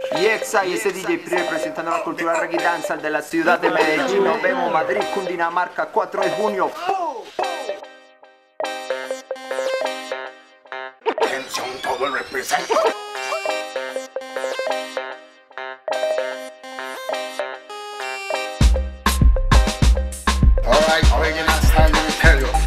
Y Exa y ese DJ Pri representando la cultura reggae danza de la ciudad de Medellín. Nos vemos Madrid, Cundinamarca, 4 de junio. Atención, todo el represent. Alright, original style, let me tell you.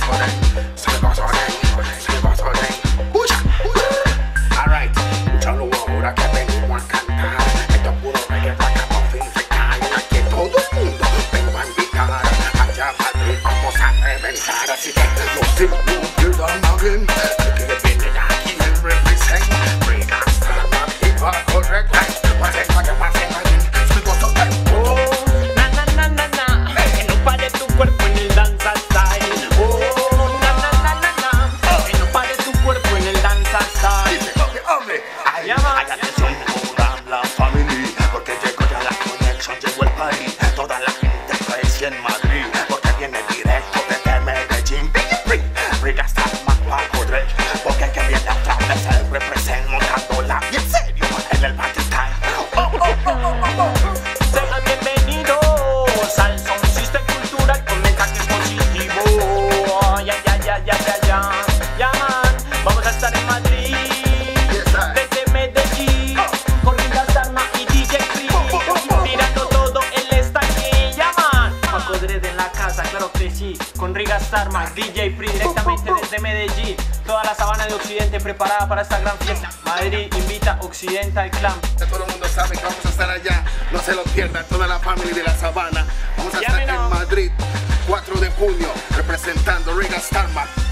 Alright, escucha lo ahora que venimos a cantar. Esto es puro reggae para que por fin se caiga. Que todo el mundo vengo a invitar. Allá a Madrid vamos a reventar. Así que no se me olviden again. Que viene aquí el represent. Bring us to the rock, hip hop, correct. Cuerpo en el danza style. Oh, na na na na na. Que no pare tu cuerpo en el danza style. Hay atención toda la familia, porque llegó ya la conexión, llegó el party. Toda la gente crece en Madrid, porque viene directo desde Medellín. Riga está más bajo Drake, porque que viene otra vez el represent montándola bien serio en el party time. Oh, oh, oh, oh, oh, oh. Sean bienvenidos al Sound System Cultural con mensaje positivo. Ya, ya, ya, ya, ya, ya. Ya, man, vamos a estar en Madrid. Desde Medellín, con Riga Starma y DJ Pri, tirando todo el estalle. Ya, man, Paco Dredd en la casa, claro que sí. Con Riga Starma, DJ Pri directamente desde Medellín. Toda la sabana de Occidente preparada para esta gran fiesta. Madrid invita Occidental Clan. Todo el mundo sabe que vamos a estar allá, no se lo pierdan, toda la familia de la sabana. Vamos a estar en Madrid, 4 de junio, representando Riga Starma.